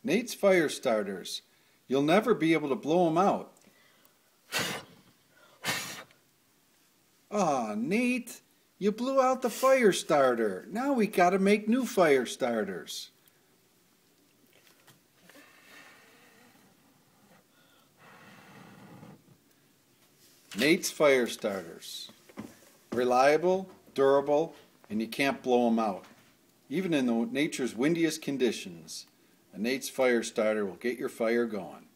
Nate's fire starters. You'll never be able to blow them out. Aw, Nate, you blew out the fire starter. Now we gotta make new fire starters. Nate's fire starters. Reliable, durable, and you can't blow them out. Even in nature's windiest conditions, a Nate's fire starter will get your fire going.